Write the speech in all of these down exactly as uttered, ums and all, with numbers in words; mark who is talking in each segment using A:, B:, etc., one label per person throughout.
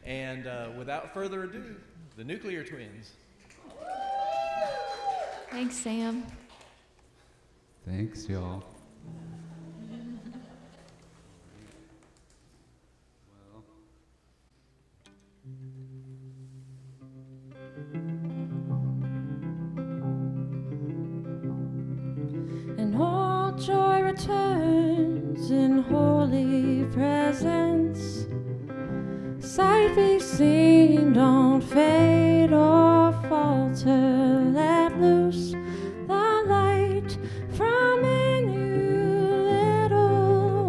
A: And uh, without further ado, the Nuclear Twins.
B: Thanks, Sam.
C: Thanks, y'all.
D: And all joy returns in holy presence. Sight we've seen don't fade or falter. Let loose the light from in you, little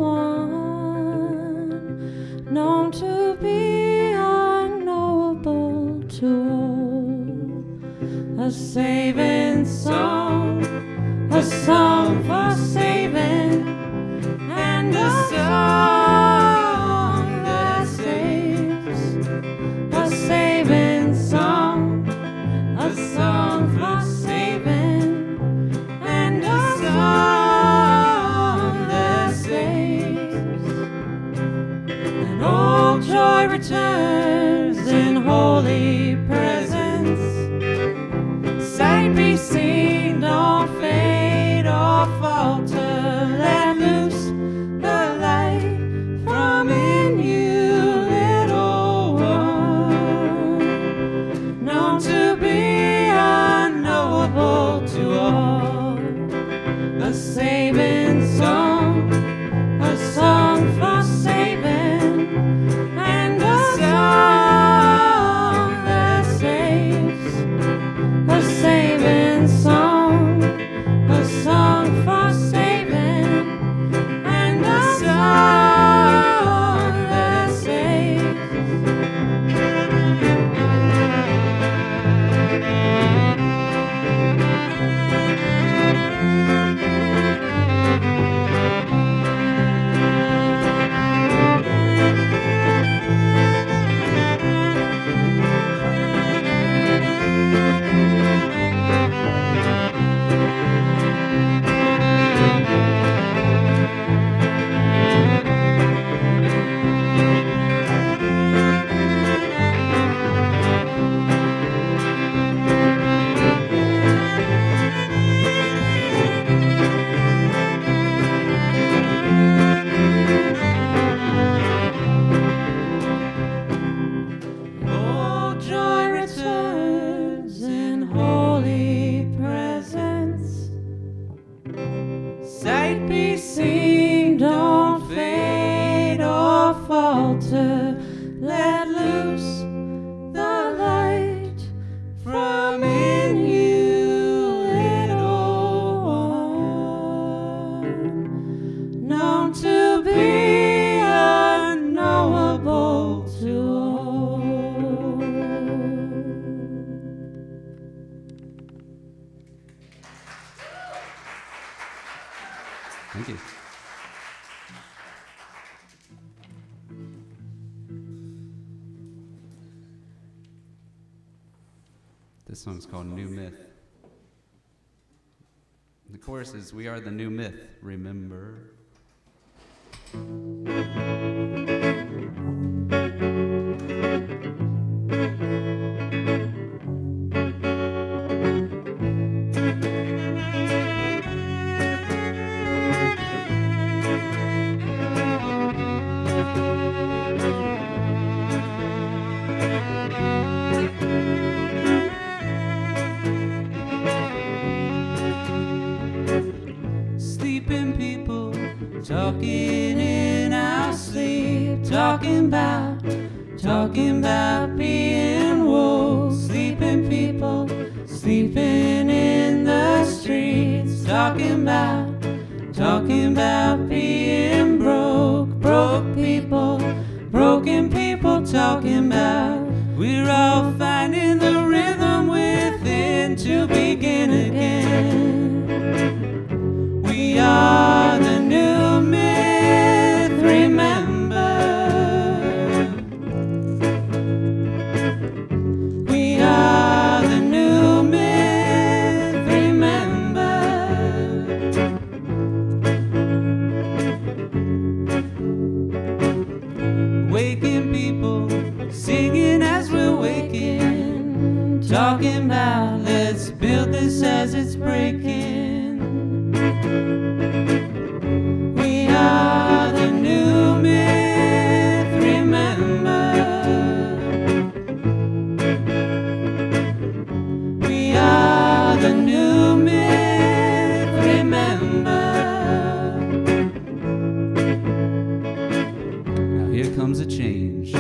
D: one, known to be unknowable to all. A saving song, a song for saving, and a song that saves. A saving song, a song for saving, and a song that saves. And all joy returns in holy presence. Sight be seen, don't fade or falter. Let loose the light from in you, little one, known to be unknowable to all. A saving song, a song for saving, and a song that saves. A saving song, a song for saving, and a song that saves. All joy returns in holy presence. Sight be seen, don't fade or falter. Let loose the light from in you, little one, known to be unknowable to all.
C: Thank you. This song's called New Myth. The chorus is, "We are the new myth, remember."
D: Sleeping people talking in our sleep, talking about, talking about being woke. Sleeping people sleeping in the streets, talking about, talking about being broke. Broke people, broken people talking about, we're all finding the rhythm within to begin again. We are the new myth, remember. We are the new myth, remember. Waking people singing breaking. We are the new myth, remember. We are the new myth, remember. Now here comes a change.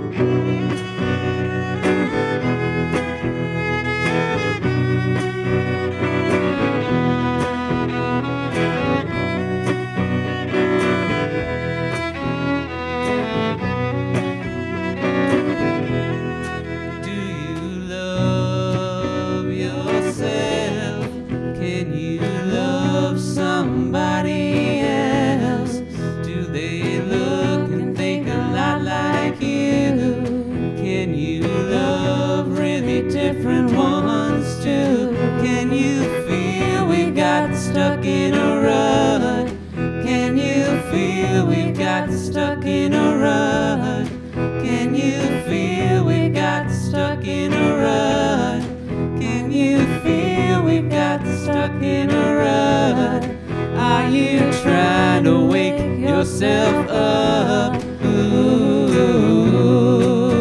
D: Somebody else? Do they look and think a lot like you? Can you love really different ones too? Can you feel we got stuck in a rut? Can you feel we got stuck in a rut? Can you feel we got stuck in a rut? Can you feel we got stuck in a rut? Are you trying to wake yourself up? Ooh.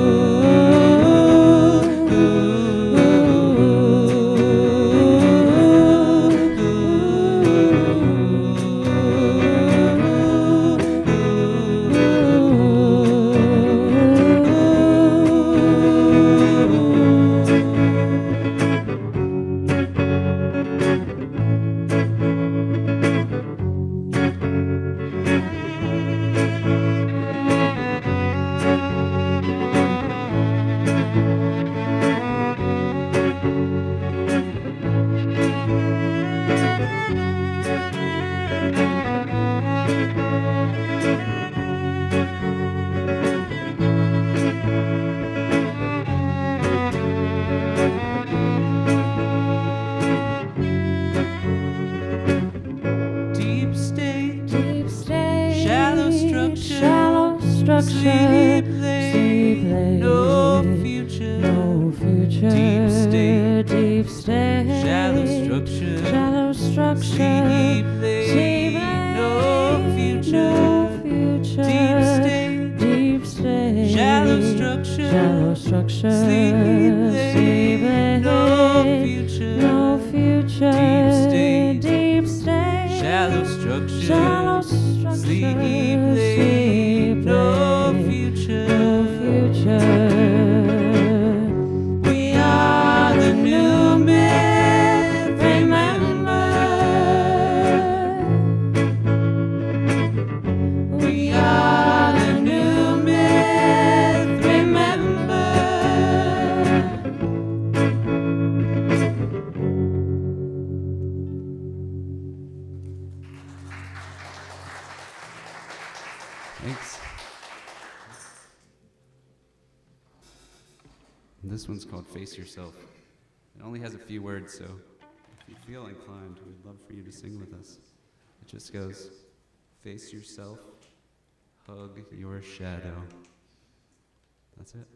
D: Sleep late, no future, no future. Deep state, deep state. Shallow structure, shallow structure. Sleep late, no future, no future. Deep state, deep state. Shallow structure, shallow structure. Sleep late, no future, no future. Deep state, deep state. Shallow structure, shallow structure. Sleep late, no future, no future. We are the new myth, remember. We are the new myth, remember. Thanks. This one's called Face Yourself. It only has a few words, so if you feel inclined, we'd love for you to sing with us. It just goes, face yourself, hug your shadow. That's it.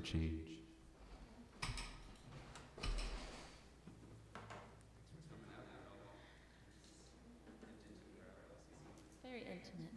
C: change.
B: It's very intimate.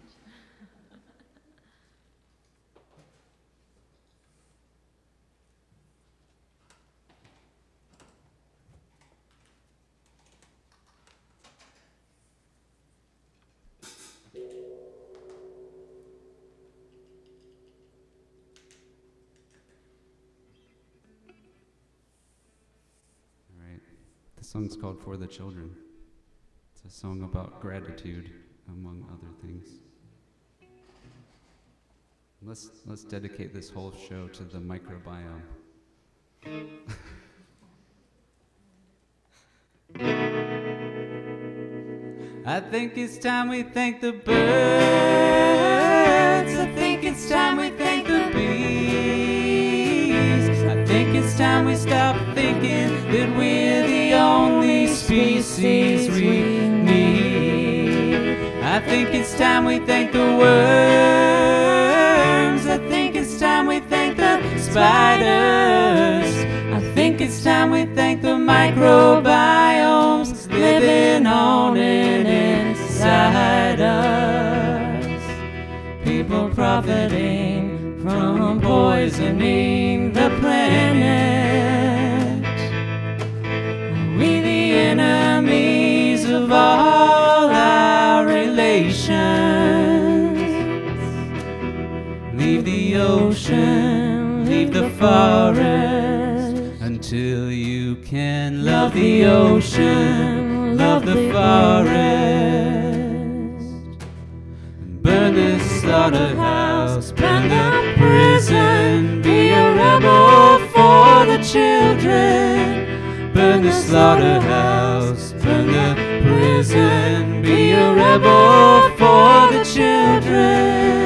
C: All right. The song's called For the Children. It's a song about gratitude, among other things. Let's, let's dedicate this whole show to the microbiome.
D: I think it's time we thank the birds. I think it's time we thank the bees. I think it's time we stop thinking that we're the only species we need. I think it's time we thank the worms. I think it's time we thank the spiders. I think it's time we thank the microbiomes living on and inside us. People profiting from poisoning the planet. Are we the enemies of all our relations? Leave the ocean, leave the forest, until you can love the ocean, love the forest. Burn the slaughterhouse, burn the prison, be a rebel for the children. Burn the slaughterhouse, burn the prison, be a rebel for the children.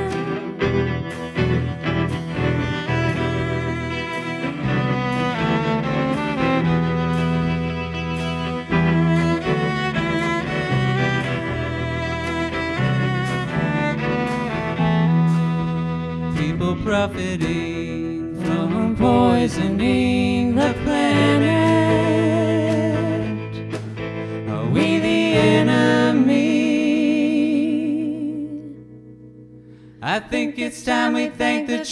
D: Profiting from poisoning the planet. Are we the enemy? I think it's time we thank the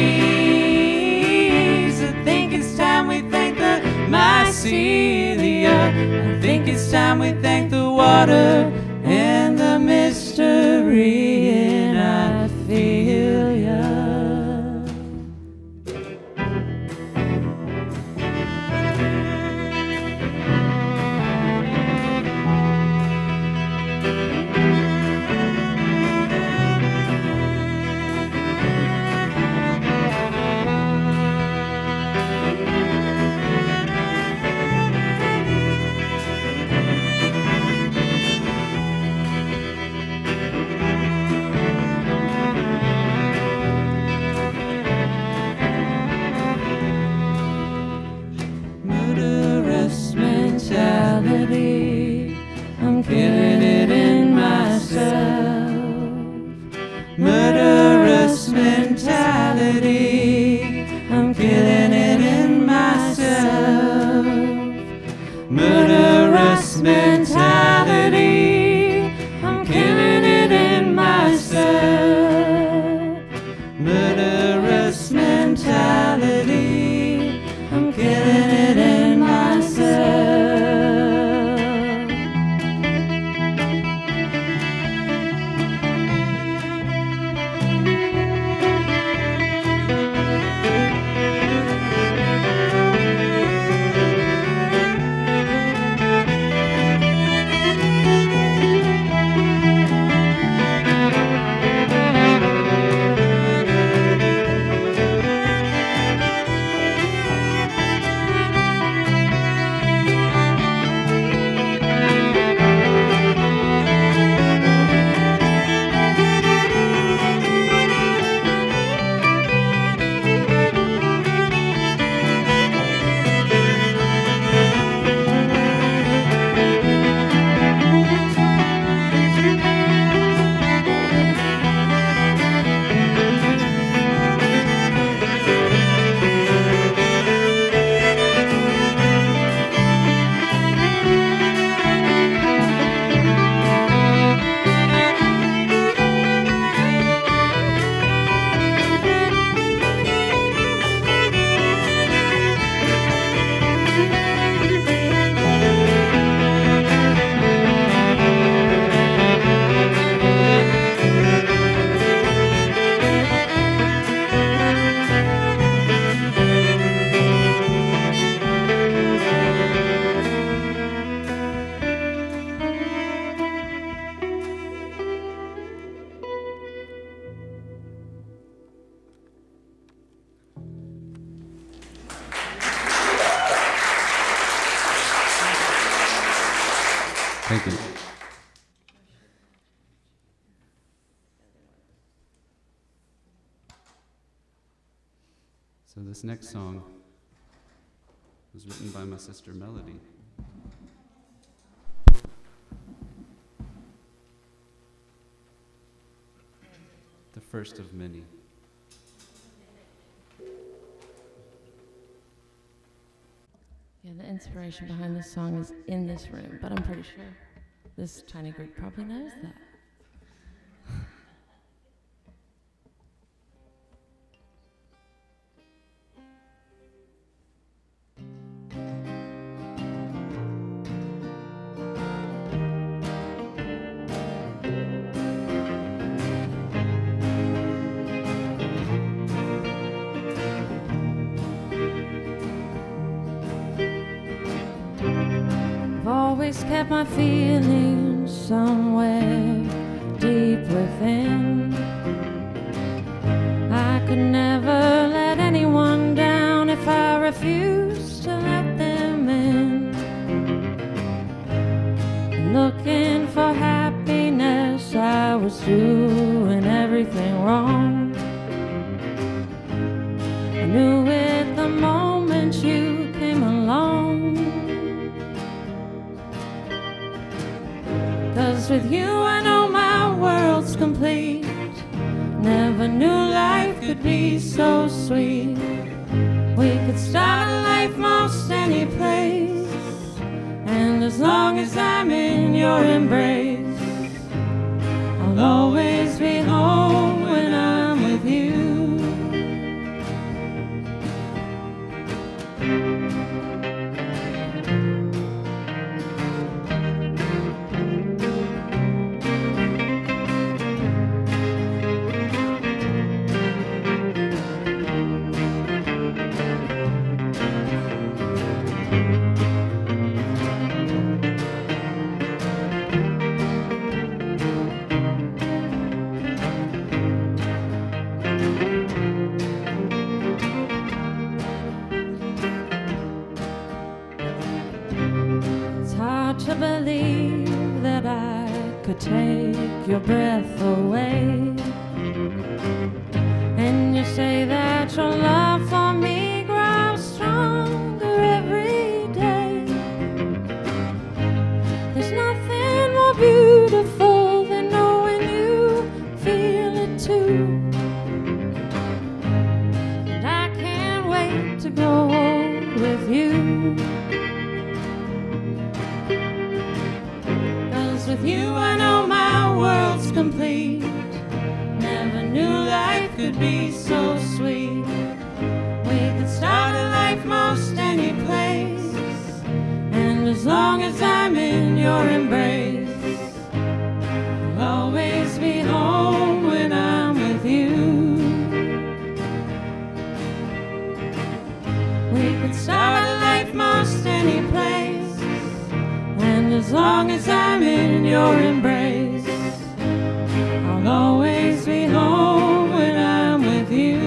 D: trees. I think it's time we thank the mycelia. I think it's time we thank the water and the mystery in I feel ya.
C: Thank you. So this next song was written by my sister Melody. The first of many.
B: Yeah, the inspiration behind this song is in this room, but I'm pretty sure this tiny group probably knows that. Always kept my feelings somewhere deep within. I could never let anyone down if I refused to let them in. Looking for happiness, I was doing everything wrong. I knew it the moment you came along. 'Cause with you I know my world's complete. Never knew life could be so sweet. We could start a life most any place, and as long as I'm in your embrace, I'll always be home when I'm with you. To believe that I could take your breath away, and you say that your love for me grows stronger every day. There's nothing more beautiful than knowing you feel it too, and I can't wait to grow old with you. With you I know my world's complete. Never knew life could be so sweet. We could start a life most any place, and as long as I'm in your embrace, I'll always be home when I'm with you. We could start a life most any place, and as long as I'm in your embrace, I'll always be home when I'm with you.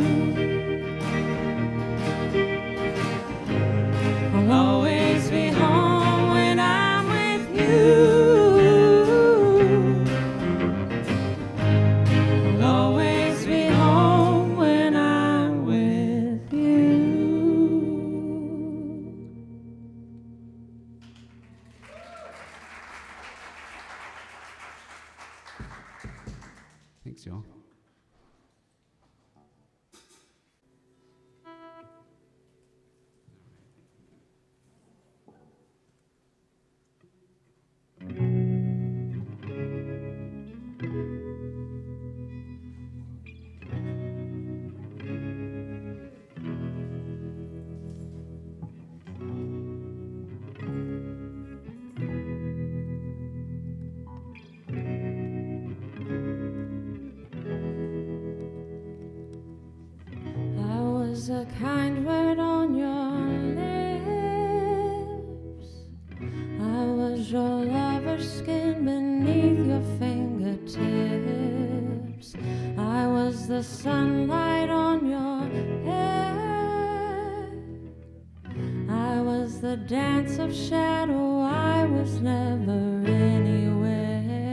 B: I'll always be home when I'm with you. I'll always be home when I'm with you.
C: Thanks, y'all. A kind word on your lips. I was your lover's skin beneath your fingertips. I was the sunlight on your hair. I was the
B: dance of shadow, I was never anywhere.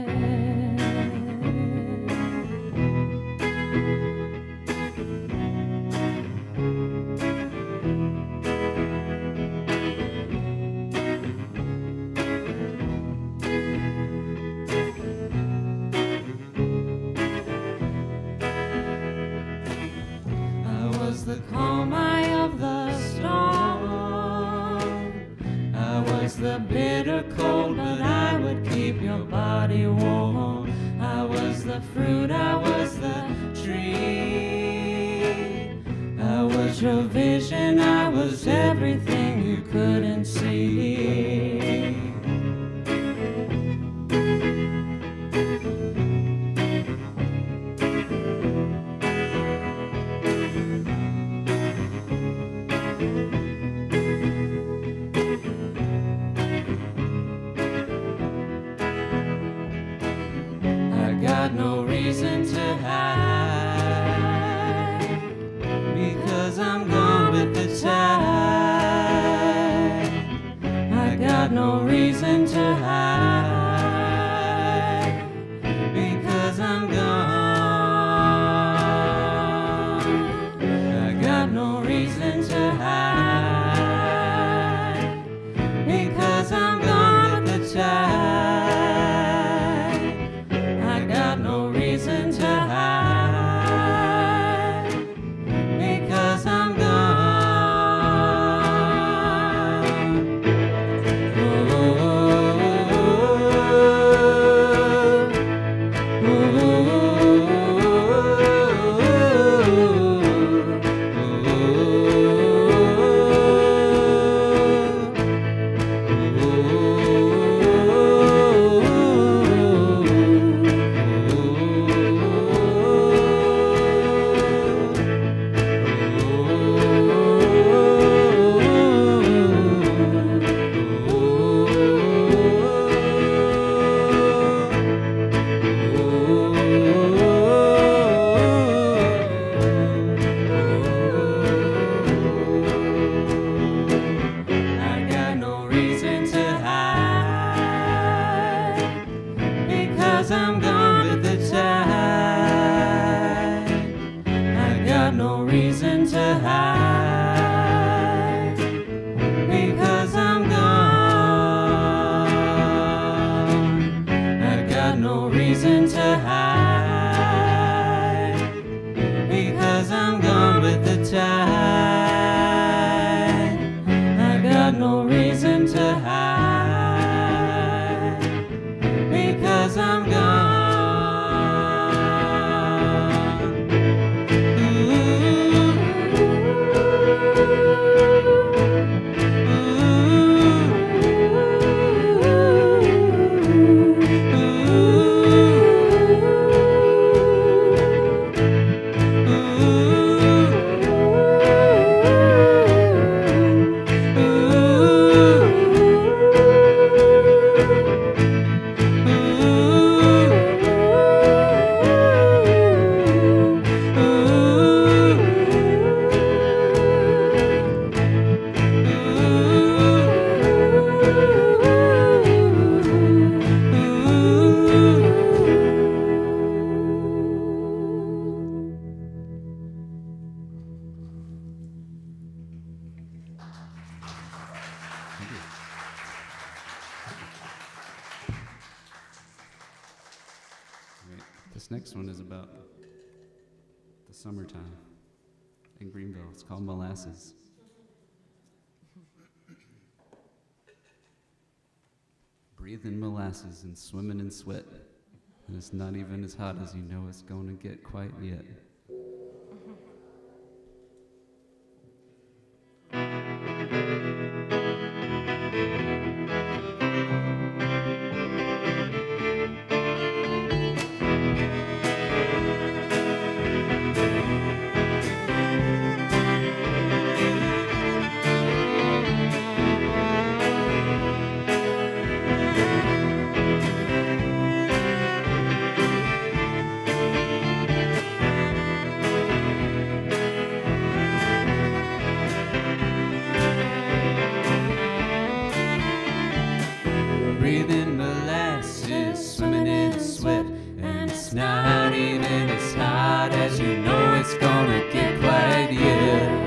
B: The calm eye of the storm, I was the bitter cold, but I would keep your body warm. I was the fruit, I was the tree, I was your vision, I was everything you couldn't see. Got no reason to hide, because I'm gone with the tide. I got no reason to hide, because I'm gone. I got no reason to hide, because I'm gone with the tide. No reason to hide, because I'm gone. Oh, oh, I'm gone with the tide. I got no reason to hide, because I'm gone. I got no reason to hide, because I'm gone with the tide. I got no reason to hide, because I'm gone.
C: This next one is about the summertime in Greenville. It's called Molasses. Breathing molasses and swimming in sweat, and it's not even as hot as you know it's going to get quite yet.
B: Thank you.
D: breathing molasses, swimming in sweat, and it's not even as hot as you know it's gonna get quite yet.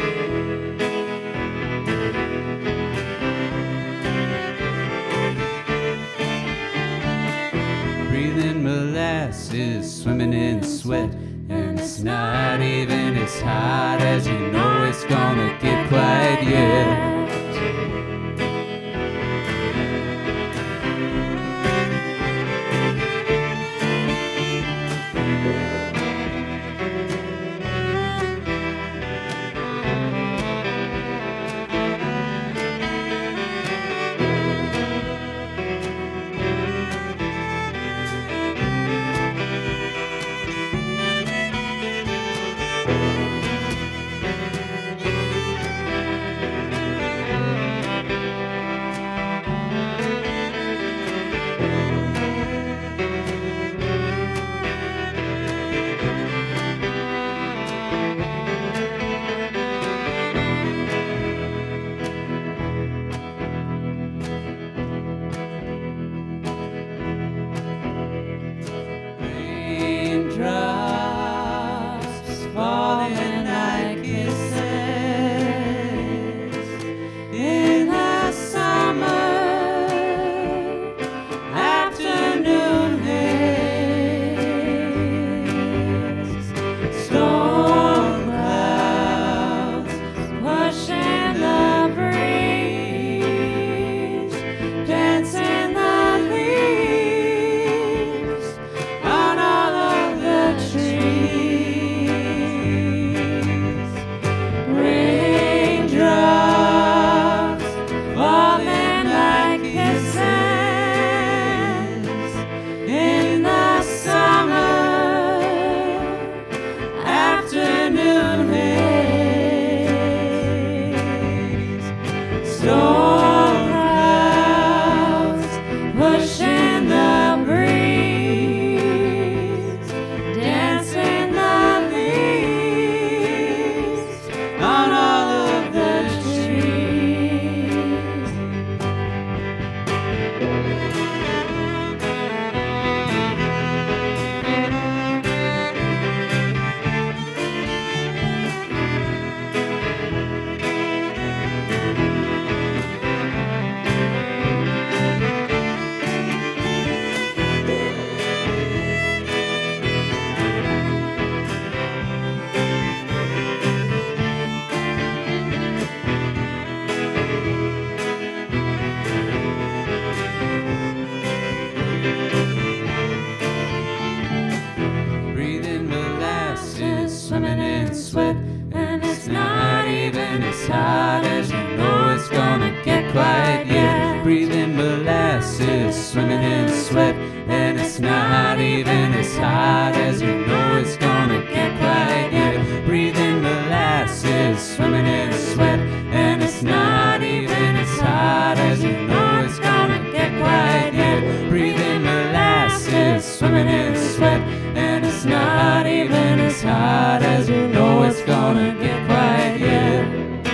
D: Breathing molasses, swimming in sweat, and it's not even as hot as you know it's gonna get quite yet. Raindrops falling like kisses in the summer afternoon haze. Storm clouds pushing the breeze, dancing the leaves on all of the trees. Raindrops falling like kisses in the summer afternoon haze. Storm clouds pushing the breeze, dancing the leaves on all of the trees. Breathing molasses, swimming in sweat, and it's not even as hot as you know it's gonna get quite yet. Breathing molasses, swimming in sweat, and it's not even as hot as you know it's gonna get quite yet. Breathing molasses, swimming in sweat, and it's not even as hot as you know it's gonna get quite yet. Breathing molasses, swimming in sweat, and it's not even as hot as you know it's gonna get quite yet.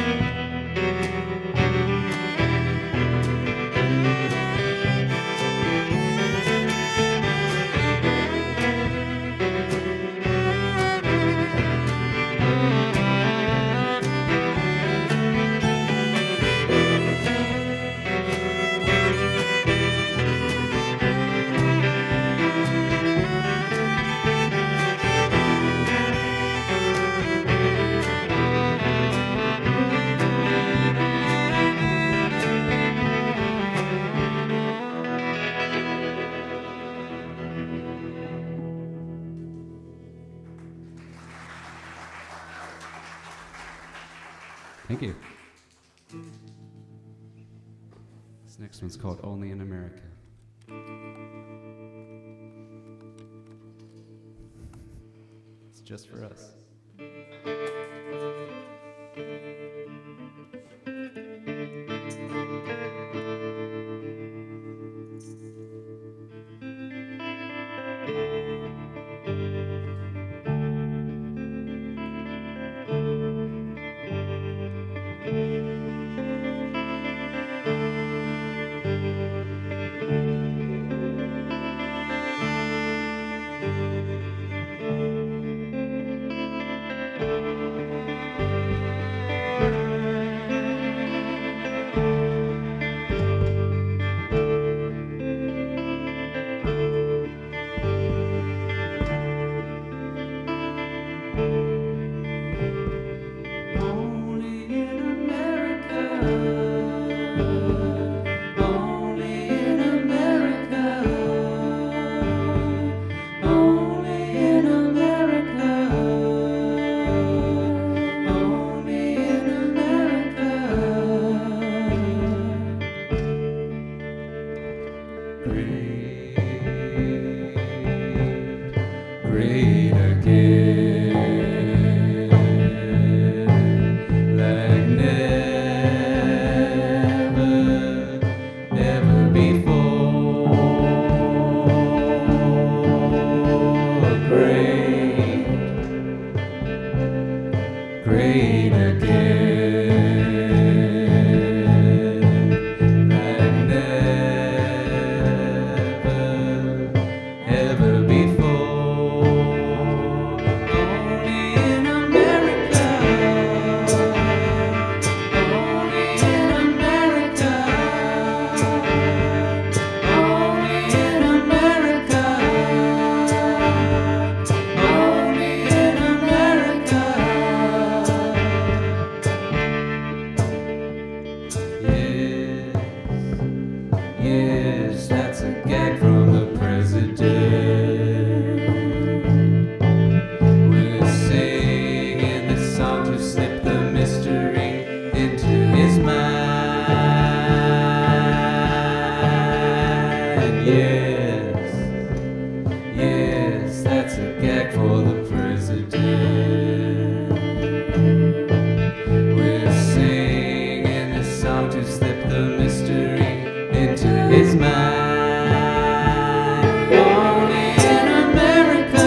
C: Thank you. This next one's called Only in America. It's just for us. great, great again, like never, ever before. Great, great again, like never, ever before. Only in America, only in America, only in America, only in America. Yes, yes, that's a gag from the president. We're singing this song to slip the mystery into his mind. Yes, yes, that's a gag for the president. We're singing this song to slip the mystery into his mind. Only in America,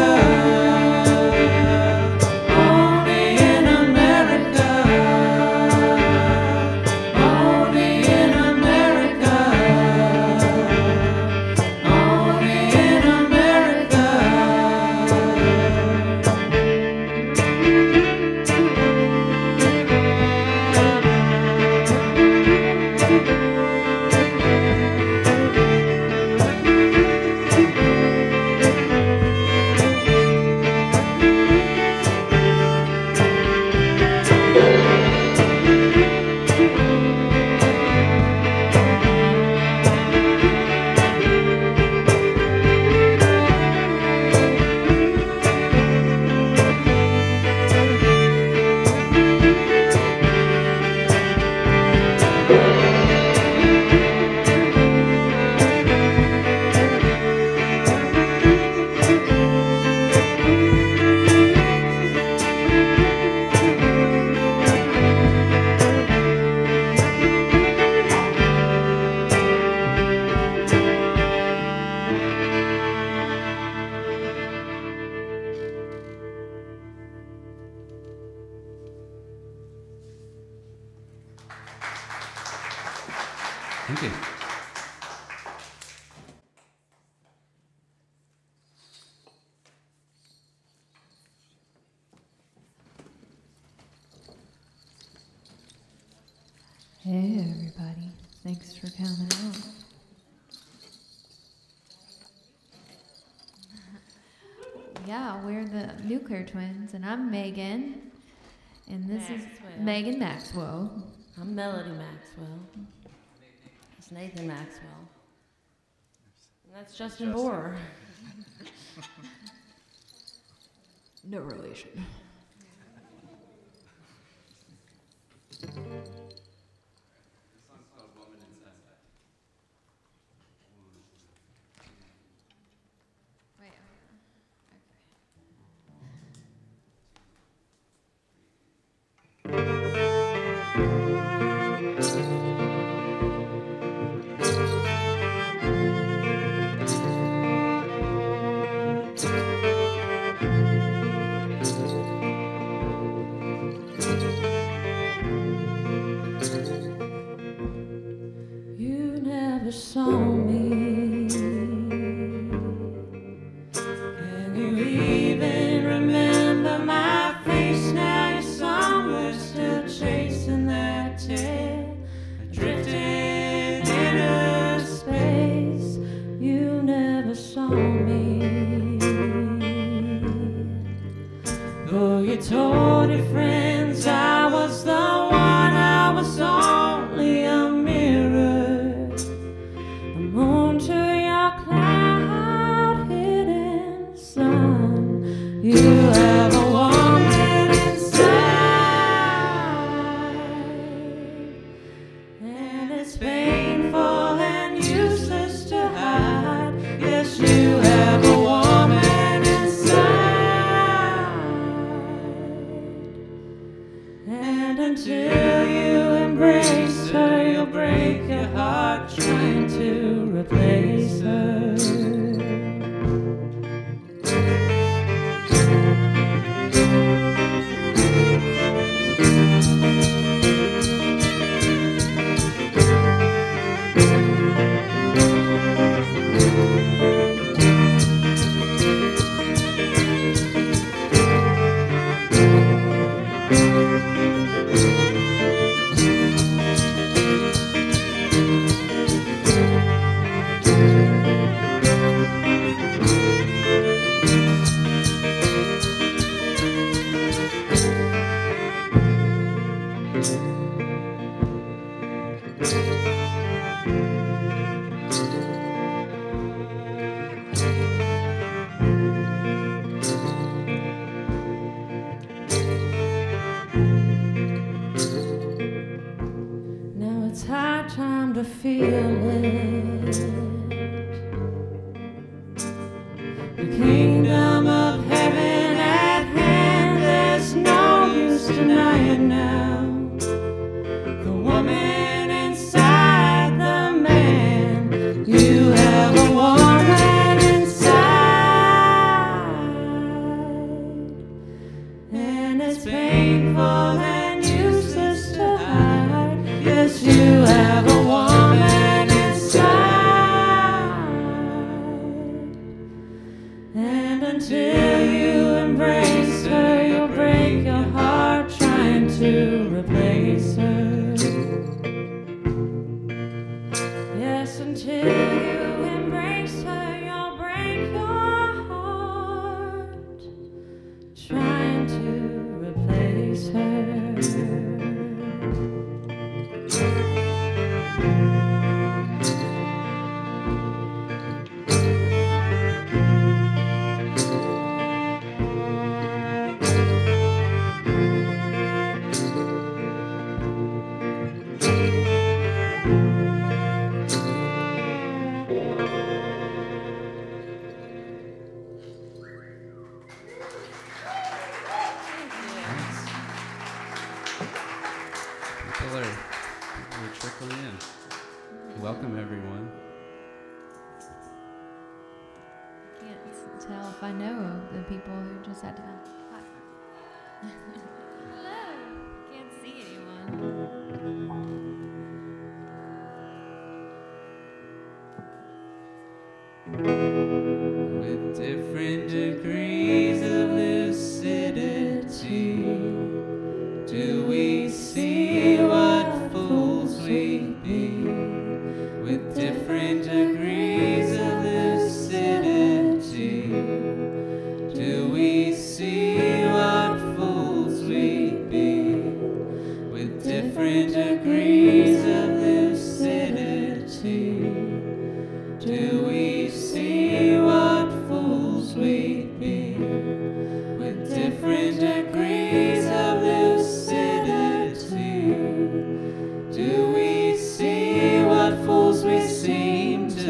C: only in America, only in America, only in America. Thank you.
B: Hey everybody, thanks for coming out. Yeah, we're the Nuclear Twins, and I'm Megan, and this
E: Maxwell.
B: is Megan Maxwell.
E: I'm Melody Maxwell. That's Nathan Maxwell. And that's Justin Borer.
B: No relation. Wait, you never saw me. Can you even remember my face now? You're somewhere still chasing that tail, drifting inner space. You never saw me. Though you told your friends I was the one, I was only a mirror, a moon to feel it. The kingdom of heaven at hand, there's no use denying now. The woman inside the man, you have a woman inside, and it's painful and useless to hide. Yes, you have a woman inside, and until you embrace her, you'll break your heart trying to replace her. Yes, until you embrace her, you'll break your heart trying to replace her.
C: People are, people are trickling in. Welcome, everyone.
F: Can't tell if I know the people who just had to. Hi. Hello. Can't see anyone.
D: With different degrees of lucidity, do we see what fools we be? With different degrees of lucidity, do we see what fools we be? With different degrees of lucidity, do we see what fools we be? With different degrees of lucidity, do we see what fools we seem to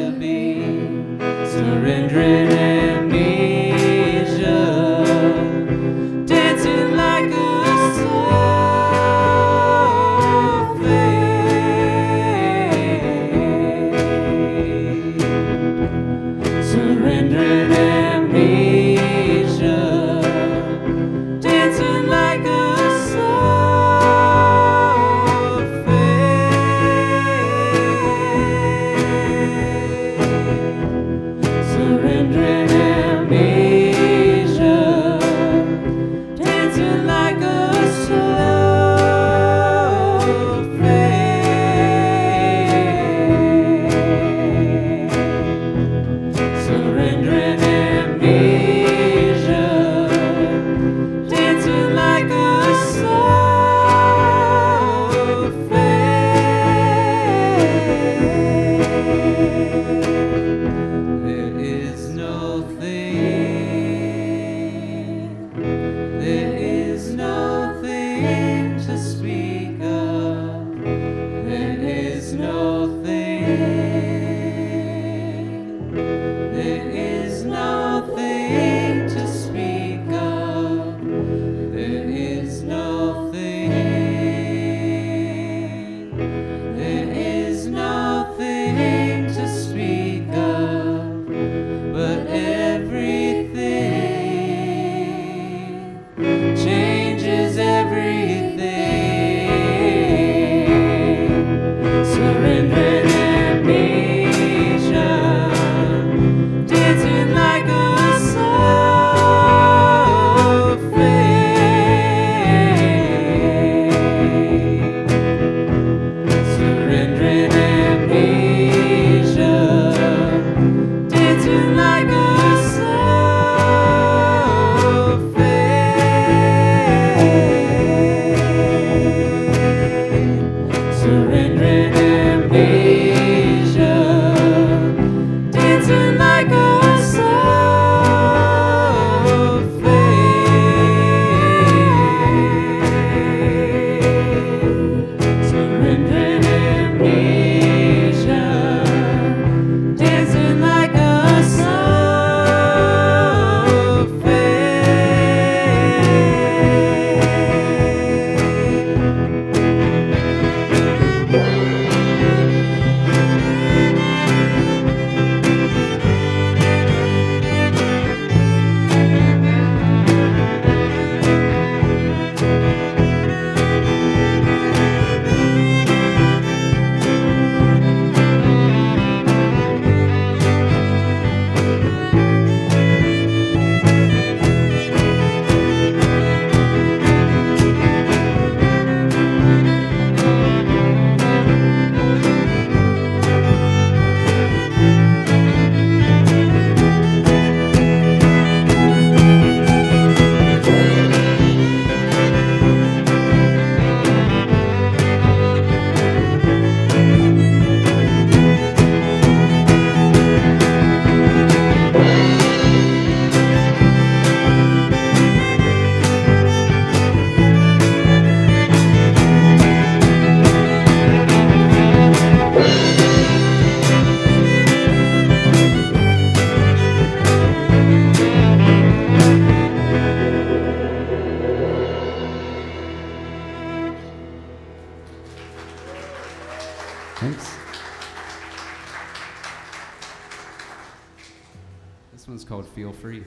C: This one's called Feel Free.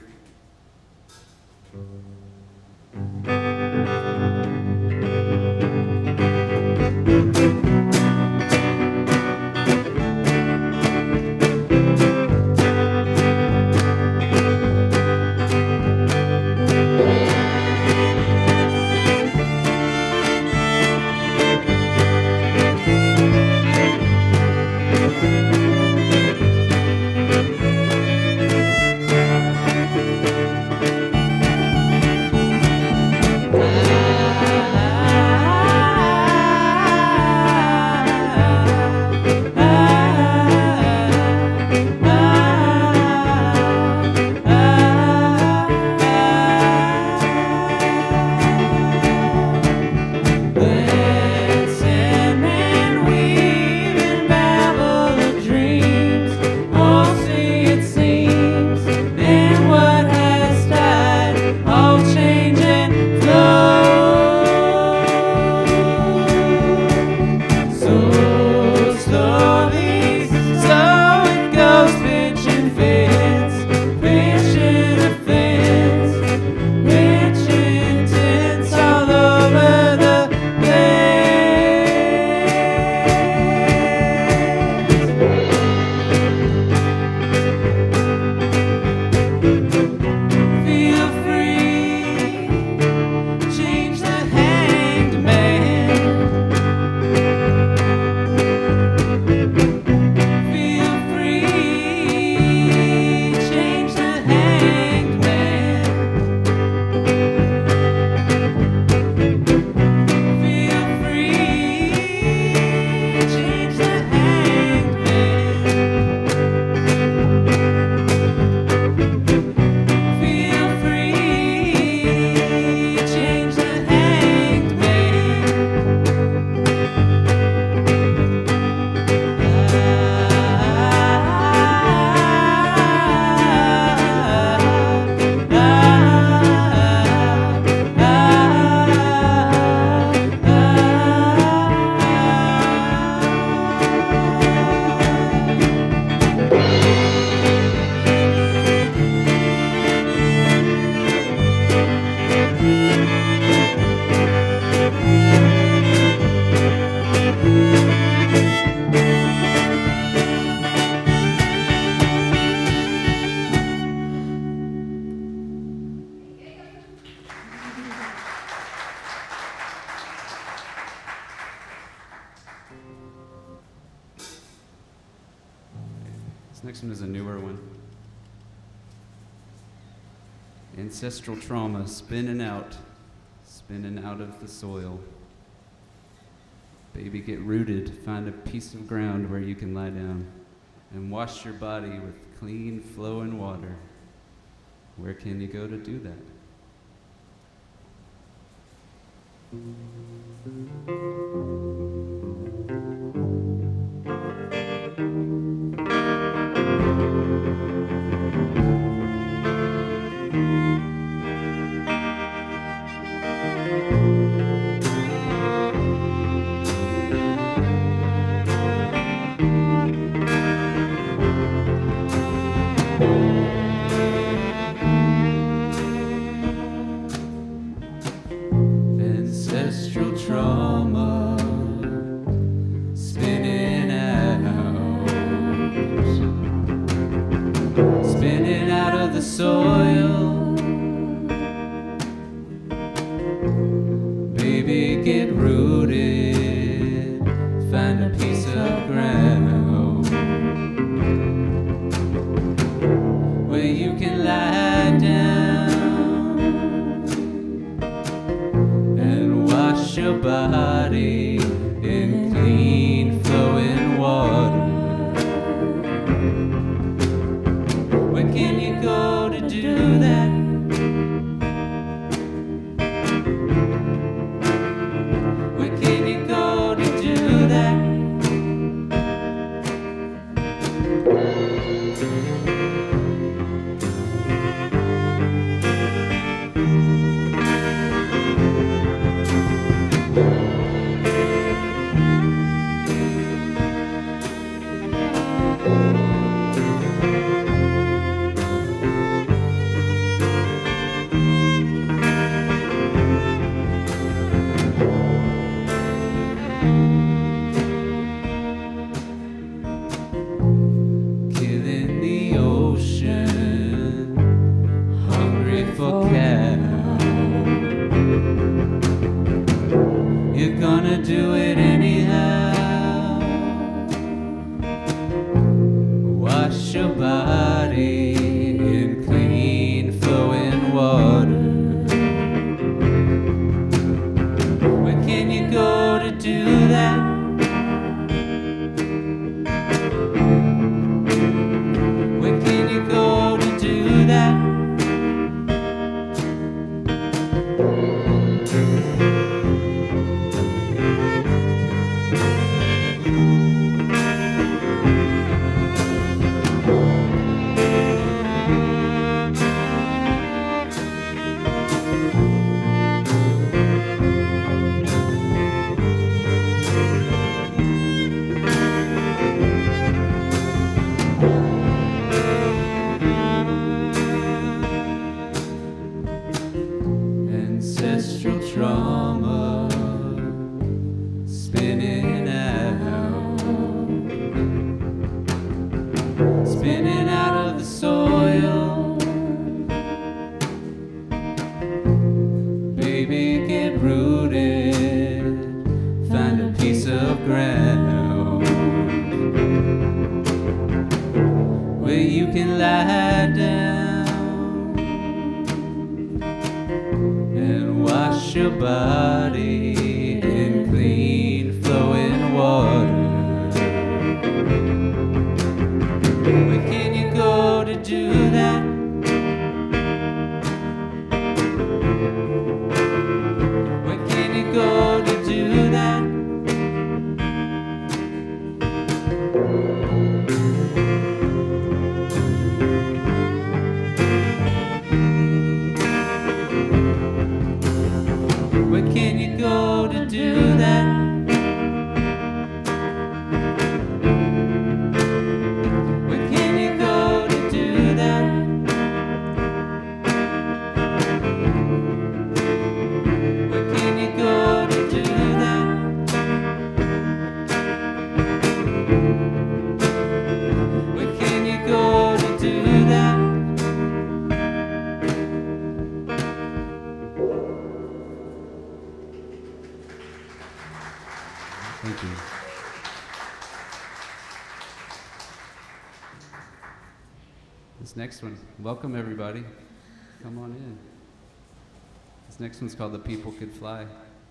C: This next one is a newer one. Ancestral trauma, spinning out, spinning out of the soil. Baby, get rooted, find a piece of ground where you can lie down and wash your body with clean flowing water. Where can you go to do that? Ancestral trauma, spinning out, spinning out of the soil. Baby, get rooted, find a piece of ground where you can lie down and wash your body in clean flowing water. Where can you go to do that? Where can you go to do that? wash your body in clean flowing water. Where can you go to do that? Where can you go to do that? Ancestral trauma spinning out, spinning out of the soil. Baby, get rooted, find a piece of ground where you can lie down and wash your body in clean flowing water. Where can you go to do that? Where can you go to do that? Where can you go to do that? Where can you go to do that? Where can you go to do that? Where can you go to do that? Thank you. This next one, welcome everybody. Come on in. This next one's called The People Could Fly.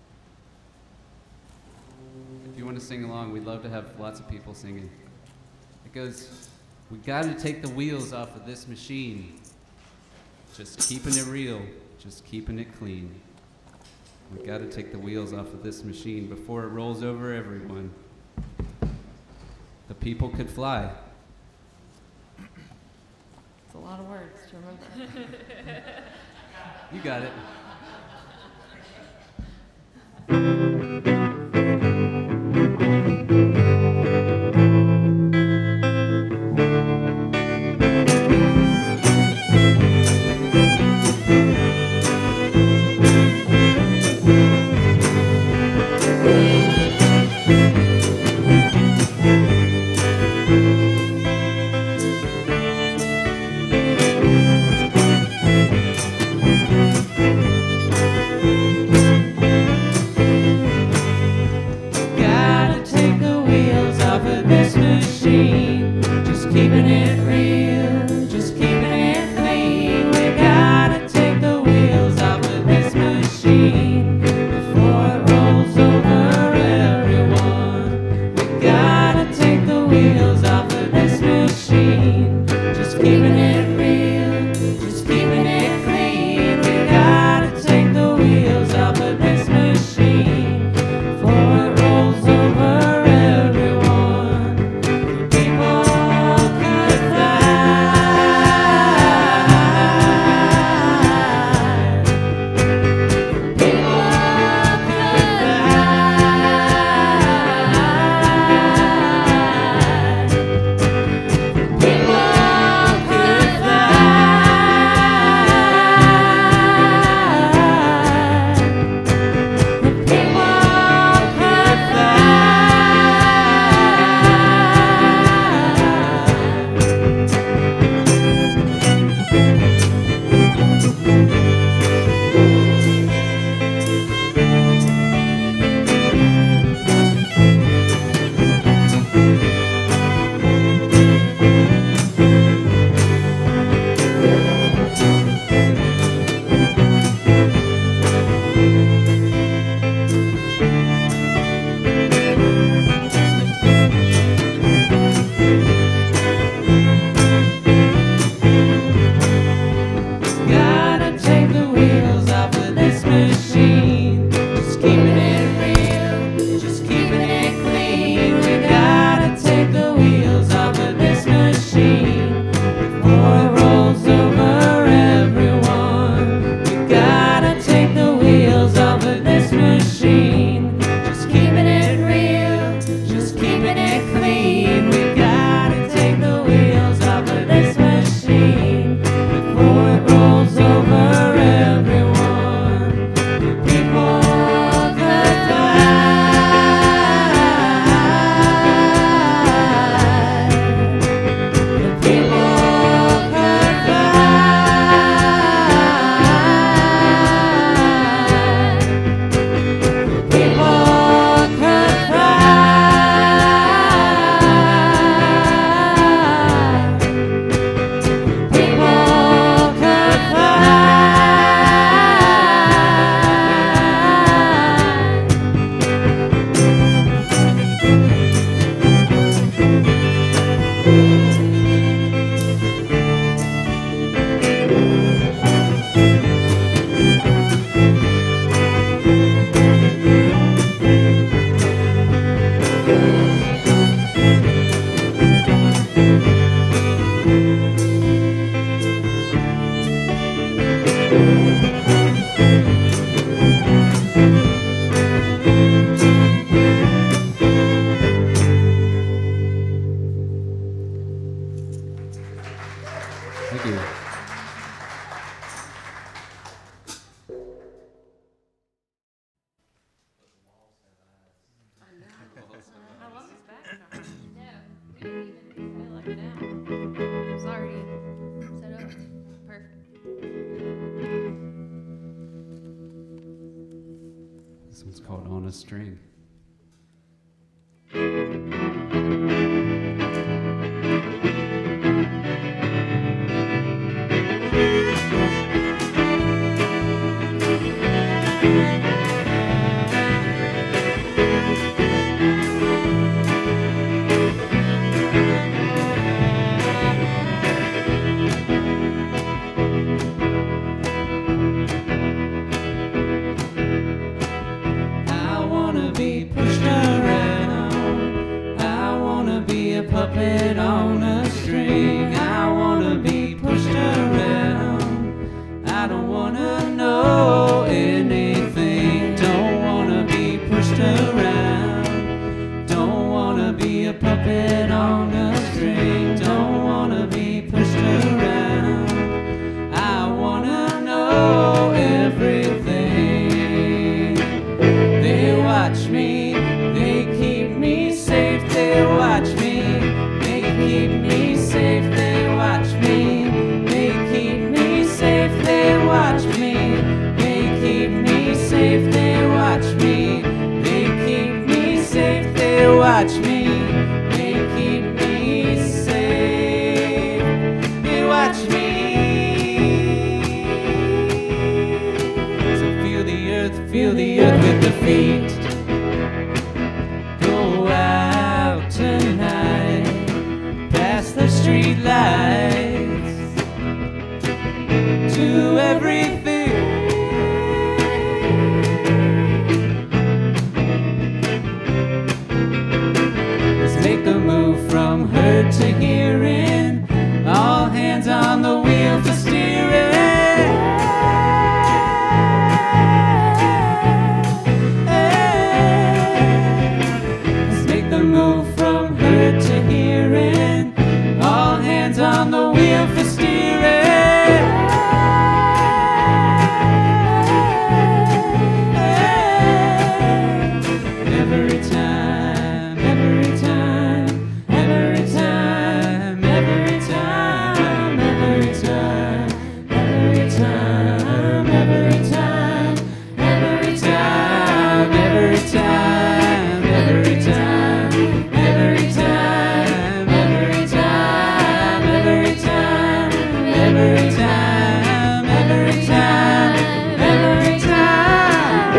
C: If you want to sing along, we'd love to have lots of people singing. It goes, we gotta take the wheels off of this machine. Just keeping it real, just keeping it clean. We gotta take the wheels off of this machine before it rolls over everyone. The people could fly.
E: It's a lot of words to remember.
C: You got it. Thank you.
E: I love this backdrop.
F: No, we didn't even
E: I like it now.
F: It's already set up. Perfect.
C: This one's called On a String. I wanna be pushed around. I wanna be a puppet on a string. I wanna be pushed around. I don't wanna know anything. Don't wanna be pushed around. Don't wanna be a puppet on a string. Don't wanna be pushed around. I wanna know everything. They watch me, they keep me safe, they watch me, they keep me safe, they watch me, they keep me safe, they watch me, they keep me safe, they watch me, they keep me safe, they watch me, they keep me safe, they watch me. So feel the earth, feel the earth with the feet. Go out tonight, past the street lights, do everything. Let's make the move from hurt to hearing. All hands on the wheel for steering. Let's make the move from hurt to hearing. All hands on the wheel for steering. Every time, every time, every time, every time, every time, every time, every time, every time, every time, every time, every time, every time, every time, every time, every time, every time.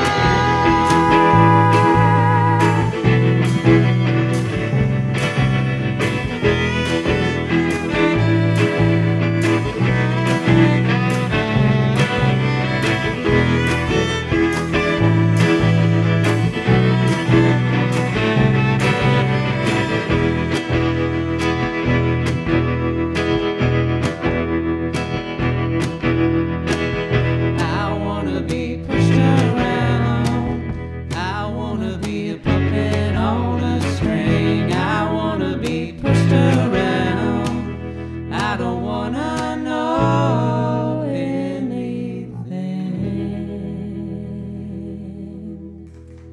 C: I wanna be pushed around. I wanna be a puppet on a string. I wanna be pushed around. I don't wanna know anything.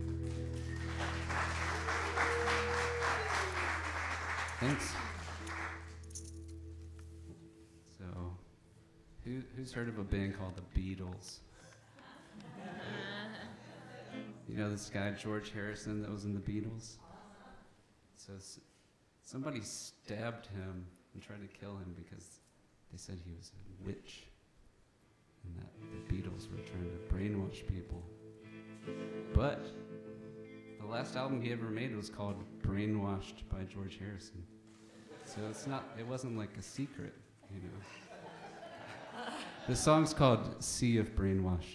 C: Thanks. So, who, who's heard of a band called the Beatles? You know this guy, George Harrison, that was in the Beatles? So s- somebody stabbed him and tried to kill him because they said he was a witch. And that the Beatles were trying to brainwash people. But the last album he ever made was called Brainwashed by George Harrison. So it's not, it wasn't like a secret, you know. The song's called Sea of Brainwash.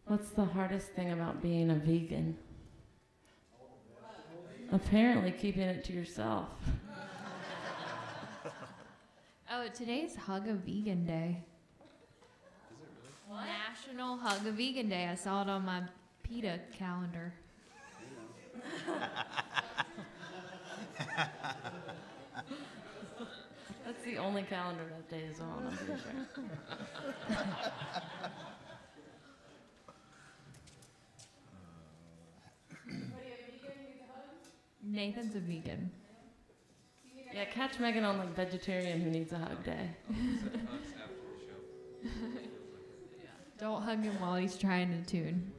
B: What's the hardest thing about being a vegan? Apparently keeping it to yourself.
F: Oh, today's Hug a Vegan Day.
C: Is it really?
F: National Hug a Vegan Day. I saw it on my PETA calendar.
B: That's the only calendar that day is on, I'm pretty sure.
F: Nathan's a vegan.
B: Yeah, catch Megan on like vegetarian who needs a hug day.
F: Don't hug him while he's trying to tune.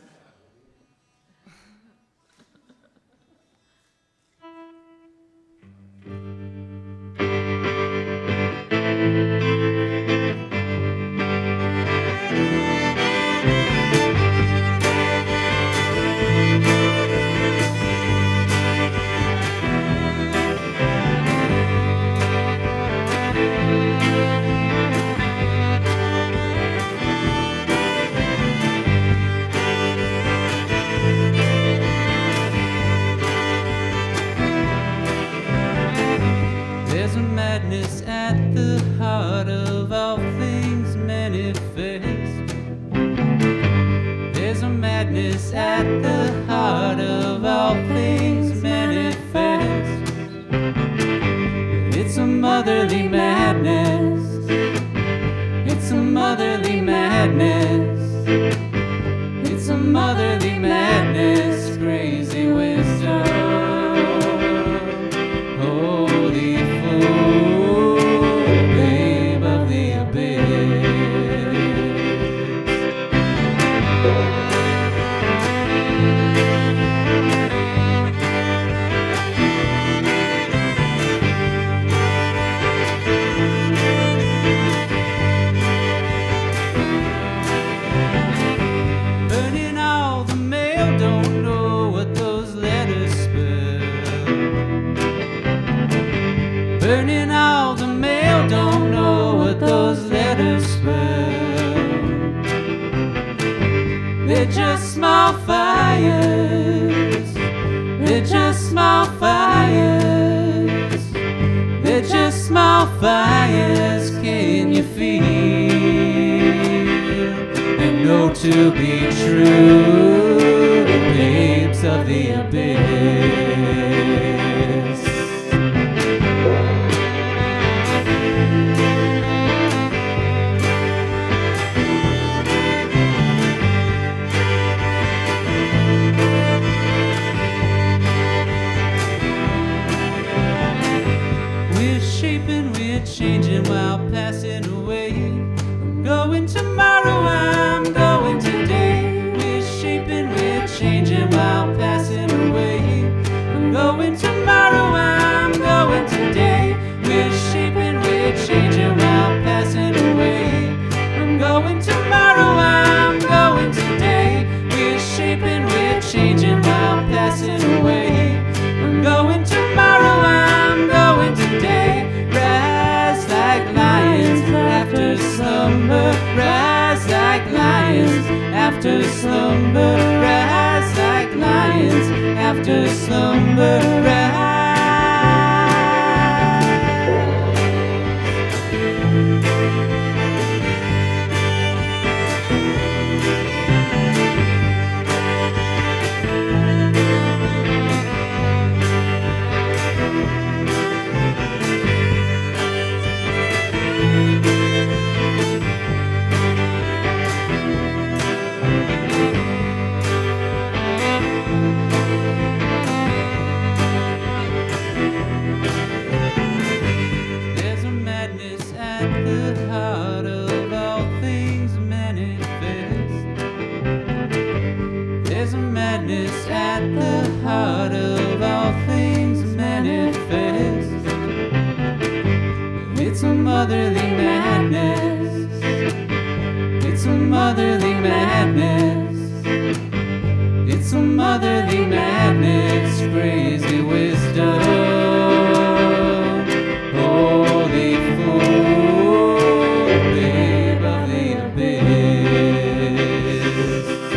D: There's a madness at the heart of all things manifest. There's a madness at the heart of all things manifest. It's a motherly madness. It's a motherly madness. It's a motherly madness. Crazy wisdom. Holy fool, babe of the abyss. Burning all the mail, don't know what those letters spell. Burning all the mail, don't know what those letters spell. They're just small fires. They're just small fires. They're just small fires. Can you feel and know to be true? Babes of the abyss. We're shaping, we're changing while passing away. I'm going tomorrow, I'm going today. We're shaping, we're changing while passing away. I'm going tomorrow, I'm going today. We're shaping, we're changing while passing away. I'm going tomorrow, I'm going today. We're shaping, we're changing while passing away. I'm going tomorrow, I'm going today. Rise like lions after slumber. Rise like lions after slumber. Rise like lions after slumber. Rise. There's a madness at the heart of all things manifest. There's a madness at the heart of all things manifest. It's a motherly madness. It's a motherly madness. It's a motherly madness. Crazy wisdom. Holy fool, babe of the abyss.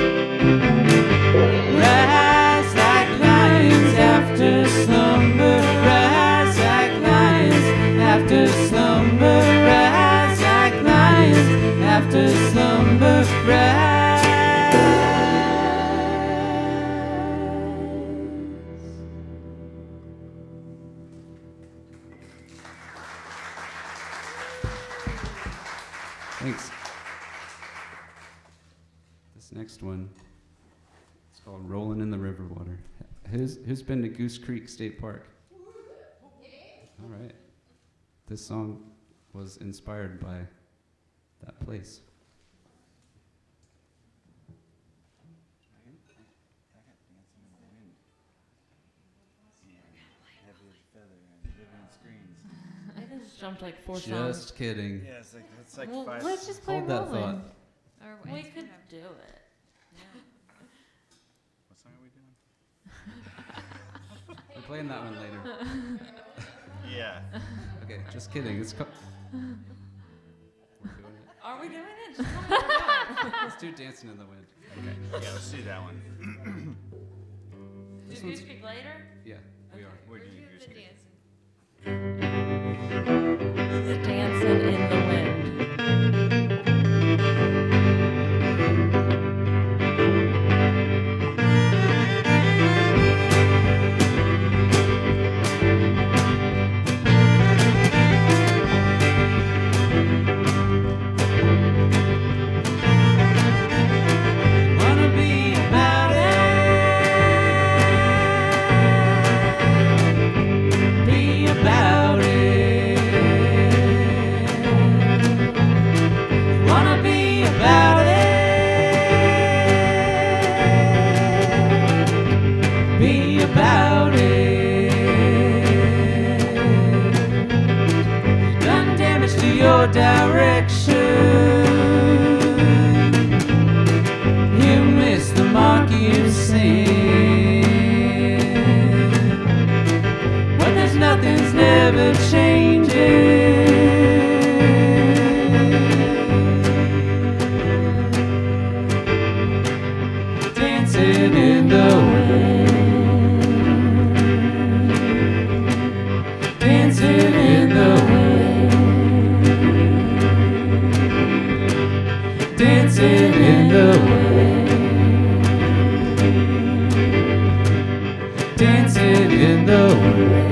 C: one. It's called Rolling in the River Water. Who's, who's been to Goose Creek State Park? All right. This song was inspired by that place.
B: I just jumped like four songs.
C: Just kidding.
G: Yeah, it's like it's like
B: Well,
G: five.
B: let's just play
C: Hold that
B: Rolling.
C: thought.
F: Or
B: We
F: it's
B: could
F: whatever.
B: do it.
G: What song are we doing?
C: We're playing that one later.
G: Yeah.
C: Okay, just kidding. It's co- We're doing it.
B: Are we doing it? Just tell me what we're doing.
C: Let's do Dancing in the Wind.
G: Okay. Yeah, let's do that one.
B: Do
C: This
B: you
C: one's-
B: speak later?
C: Yeah, we are.
G: We're
F: We're
G: doing
F: doing
G: Goose
F: the
G: Creek.
F: dancing.
B: Dancing in the wind.
D: Wanna be about it. Be about it. Wanna be about it. Be about it. Done damage to your direction. You miss the mark you've seen. But there's nothing's never changing. Dancing in the wind. Dancing in the wind. Dancing in the wind. Dancing in the wind.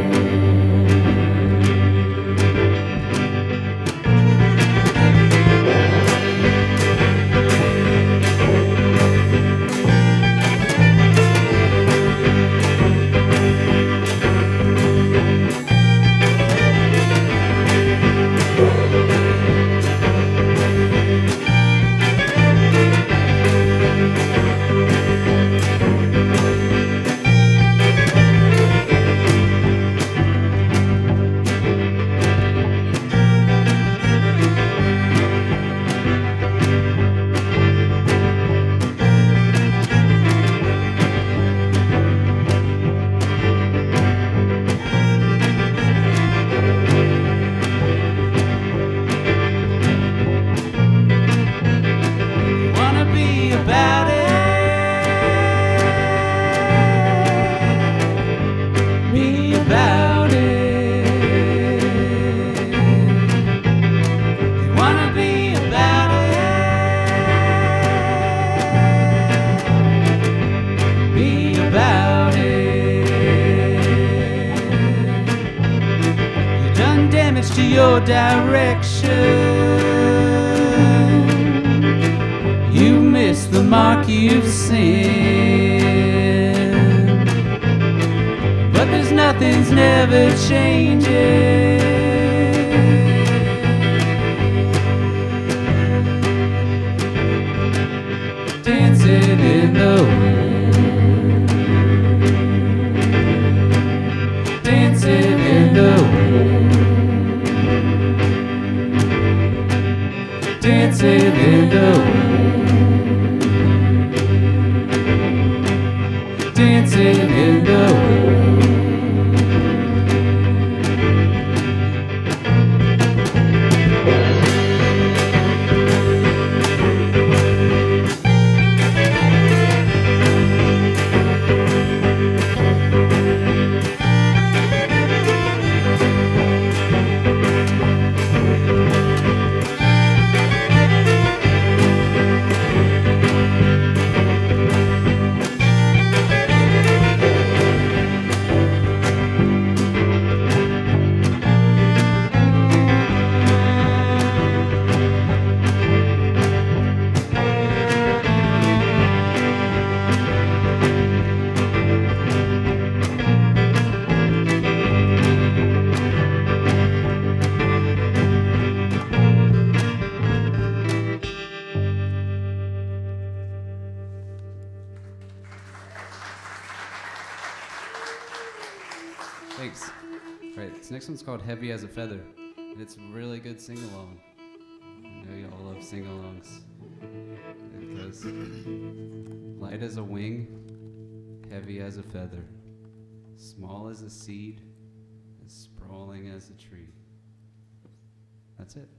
D: Wanna be about it. Be about it. You wanna be about it. Be about it. You done damage to your direction. You miss the mark you've seen. But there's nothing's never changing. Dancing in the wind. Dancing in the wind. Dancing in the wind. Dancing in the wind.
C: Thanks. All right, this next one's called Heavy as a Feather, and it's a really good sing-along. I know y'all love sing-alongs. It goes, light as a wing, heavy as a feather, small as a seed, as sprawling as a tree. That's it.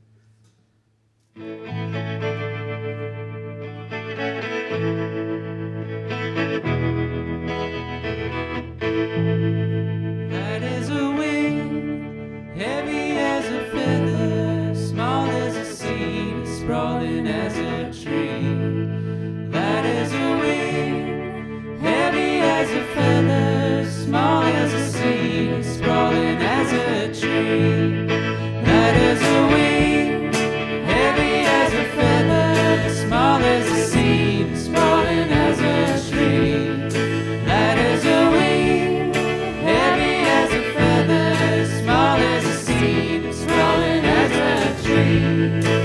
D: Light as a wing, heavy as a feather, small as a seed, sprawling as a tree. Light as a wing, heavy as a feather, small as a seed, sprawling as a tree. Light as a wing, heavy as a feather, small as a seed, sprawling as a tree. Light as a wing, heavy as a feather, small as a seed, sprawling as a tree.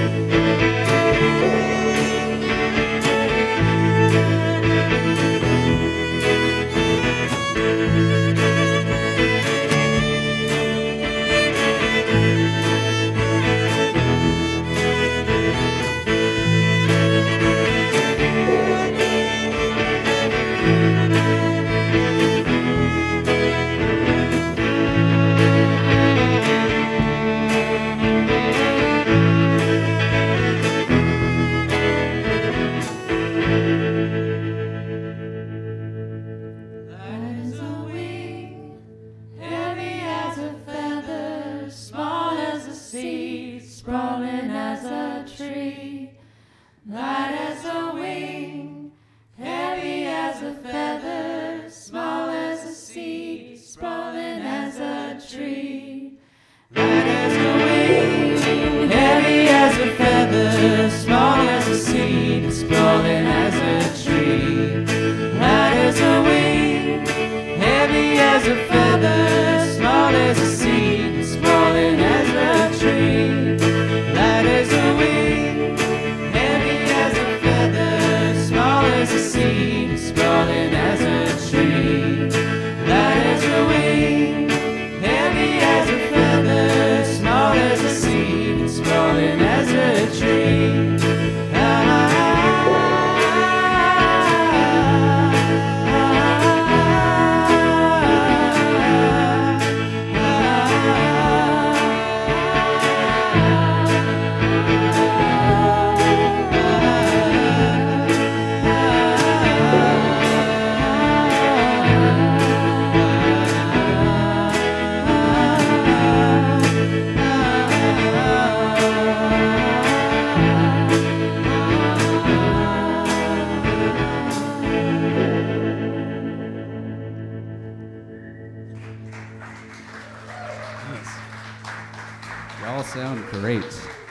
D: Light as a wing, heavy as a feather, small as a seed, sprawling as a tree. Light as a wing, heavy as a feather, small as a seed, sprawling as a tree. Light as a wing, heavy as a feather, small as a seed, sprawling as a tree. Light as a wing, heavy as a feather, small as a seed, sprawling as a tree. Light as a wing, heavy as a feather, small as a seed, sprawling as a tree.
C: Y'all sound great.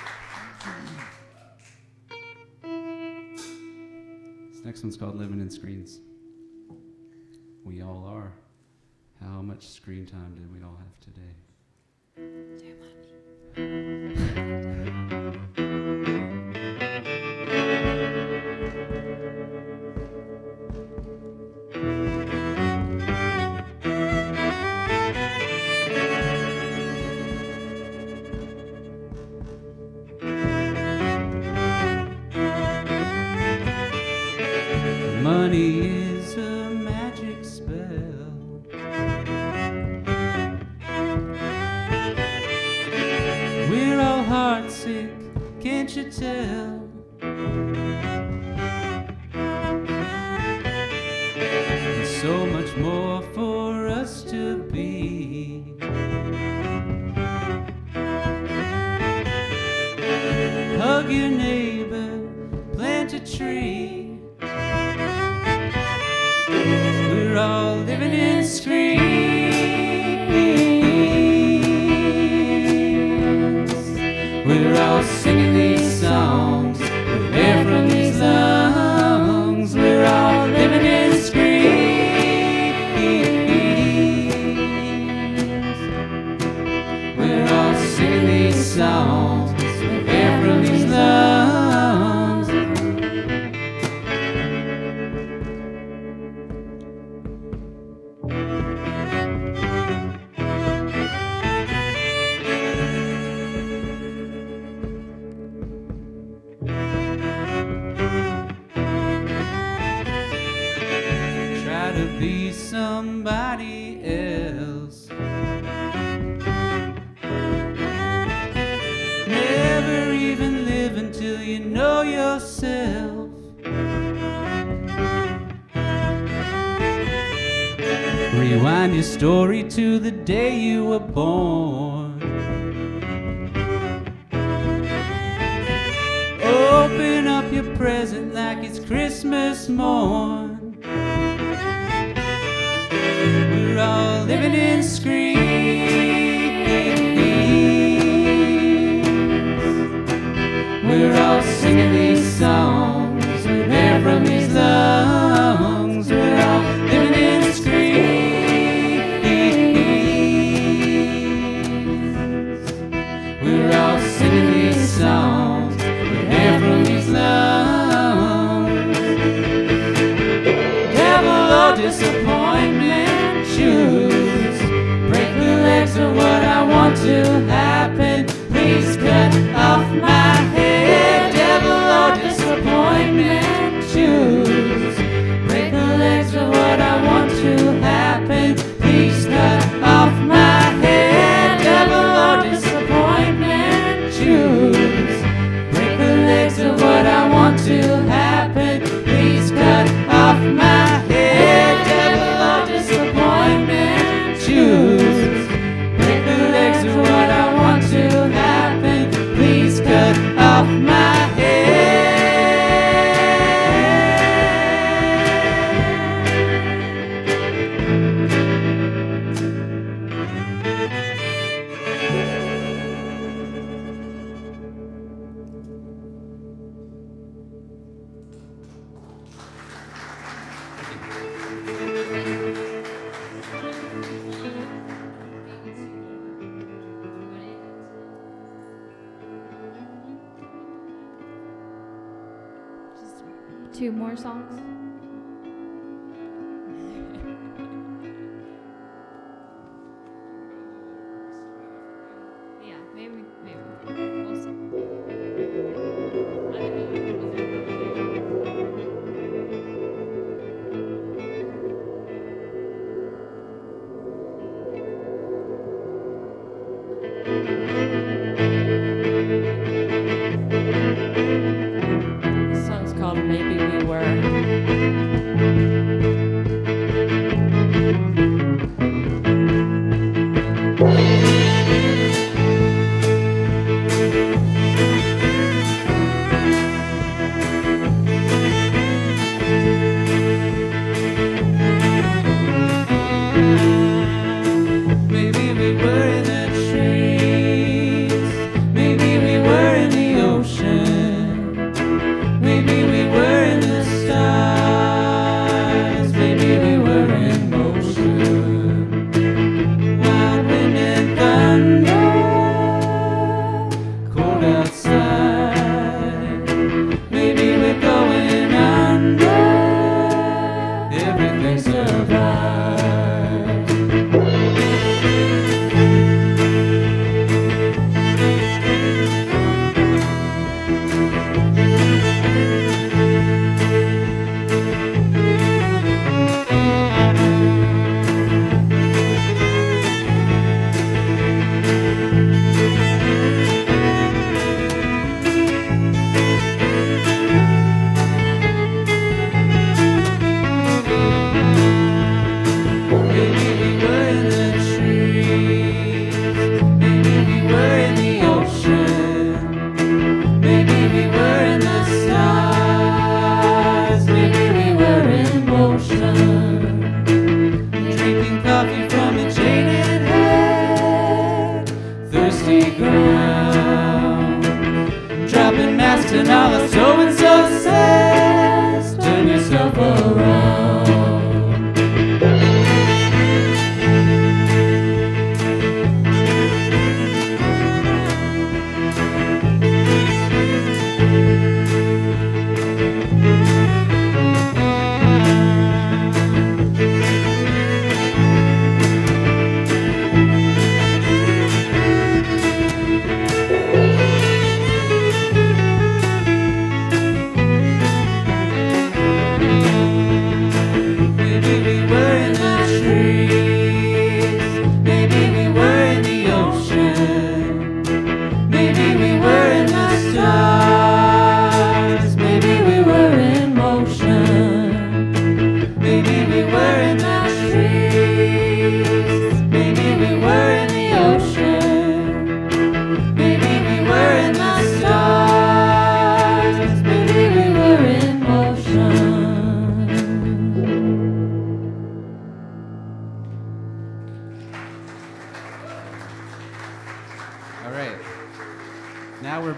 C: This next one's called Living in Screens. We all are. How much screen time did we all have today?
F: Too much.
D: Money is a magic spell. We're all heartsick, can't you tell? There's so much more for us to be. Hug your neighbor, plant a tree. We're all living in screens. We're all singing these songs with air from these lungs. We're all living in screens. We're all singing these songs with air from these lungs.
C: try to be somebody else. Never even live until you know yourself. Rewind your story to the day you were born. Open up your present like it's Christmas morn. We're all living in screams. We're all singing these songs with air from these lungs. We're all living in screams. We're all singing these songs with air from these lungs. Devil or disappointment, choose. Break the legs of what I want to happen. Please cut off my head. Devil or disappointment, choose. Break the legs of what I want to happen. Please cut off my head. Devil or disappointment, choose. Break the legs of what I want to happen. Please cut off my head. Devil or disappointment, choose. Break the legs of what I want to happen. Please cut off my head.
F: Just two more songs. Yeah, maybe, maybe. We'll see.
B: This song's called Maybe We Were.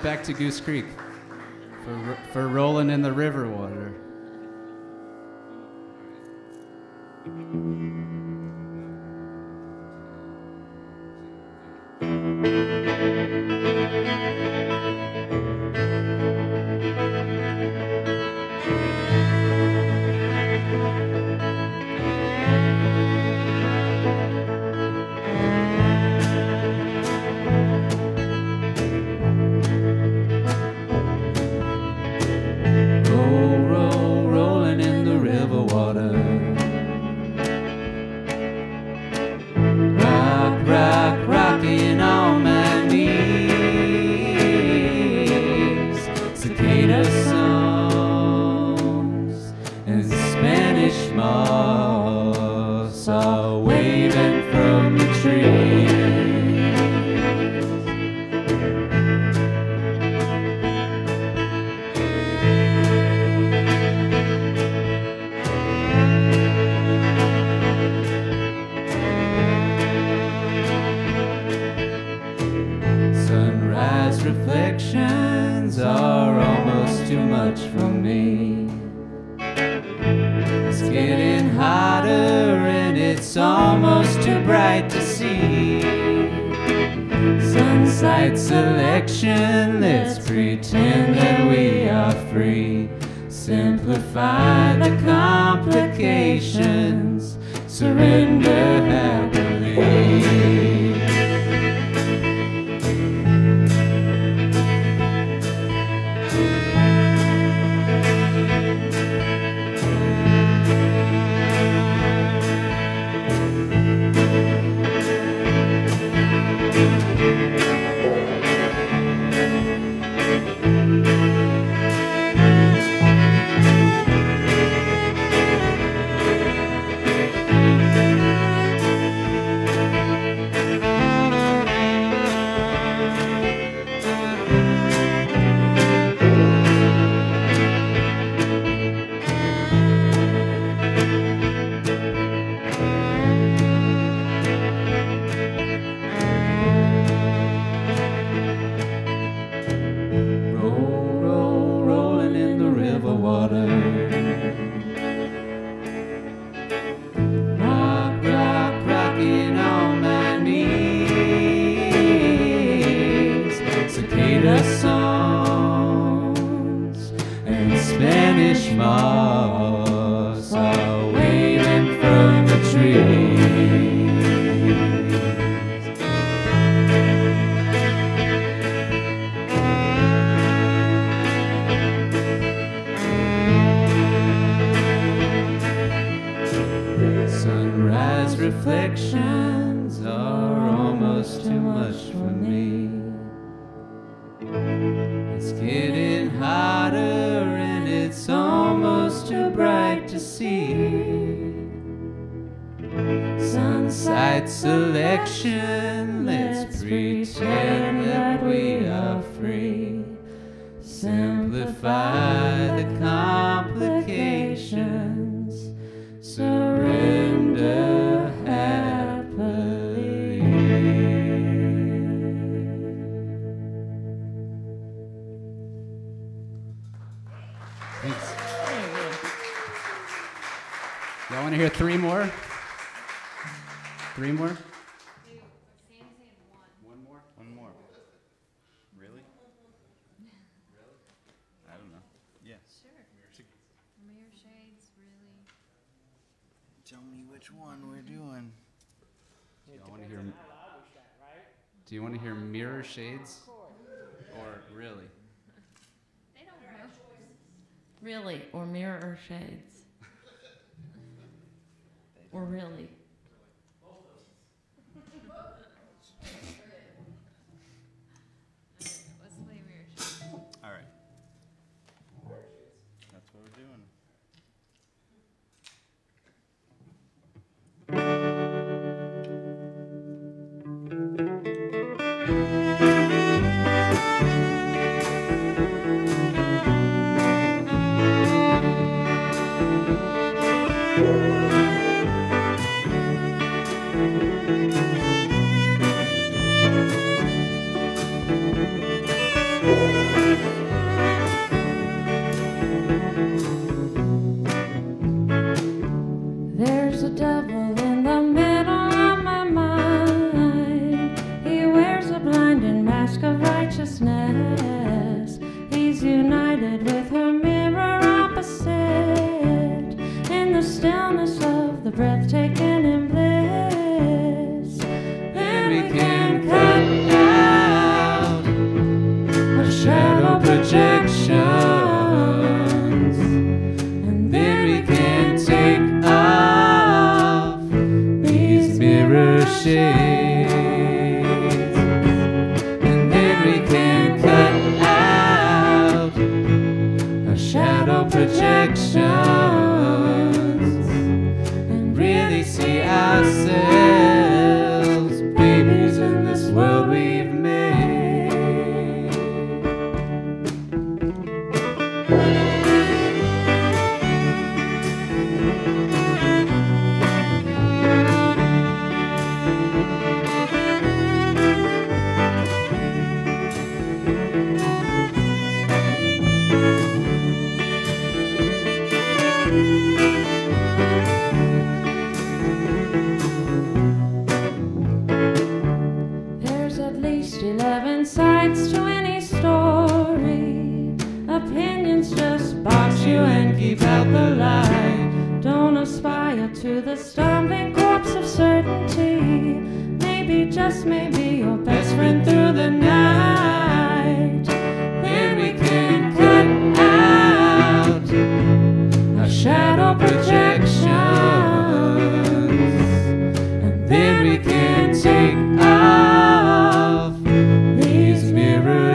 C: head back to Goose Creek for, for rolling in the river water. Roll, roll, rolling in the river water. Rock, rock, rocking on my knees. Cicada songs and Spanish moss are waving from the trees. Sunrise reflections are almost too much for me. It's getting hotter and it's almost too bright to see. Sunset selection, let's pretend that we are free. Simplify the complications, surrender happily. Roll, roll, rolling in the river water. Rock, rock, rocking on my knees. Cicada songs and Spanish moss are waving from the trees. Sunrise reflections are almost too much for me. It's getting hotter and it's almost too bright to see. Sunset selection, let's pretend that we are free. Simplify the complications, surrender happily. Thanks. Y'all want to hear three more? Three more? One more?
G: One more. Really? I don't know. Yeah.
F: Mirror shades, really.
G: Tell me which one we're doing.
C: Y'all want to hear? Do you want to hear Mirror Shades? Or really?
F: They don't know.
B: Really, or mirror shades. Or really.
F: Let's play mirror shades.
G: All right. That's what we're doing.
H: Thank you.
B: There's a devil in the middle of my mind. He wears a blinding mask of righteousness. He's united with her mirror opposite in the stillness of the breathtaking and bliss. Then we can cut out our shadow projections, and then we can take off these mirror shades, and then we can cut out our shadow projections and really see ourselves babies in this world we've made. There's at least eleven sides to any story. Opinions just box you and keep out the light. Don't aspire to the stumbling corpse of certainty. Maybe, just maybe, your best friend through the night. Then we can cut out our shadow projections, and then we can take off these mirror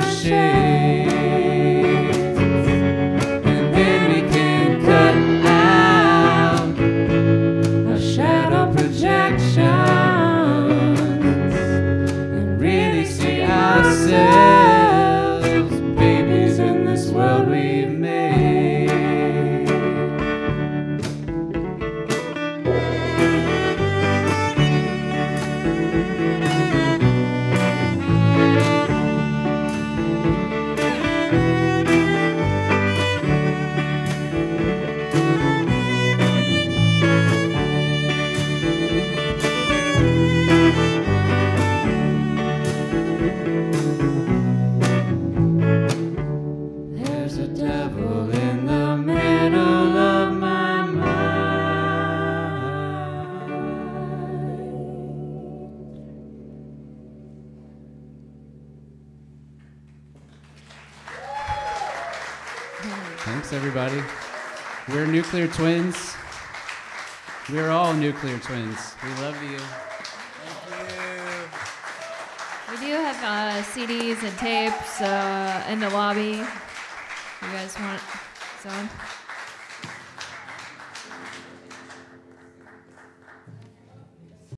B: shades, and then we can cut out our shadow projections and really see ourselves babies in this world we've made. There's a devil in the middle of my mind.
C: Thanks, everybody. We're Nuclear Twins. We're all Nuclear Twins. We love you.
F: We do have uh, C Ds and tapes uh, in the lobby. You guys want some?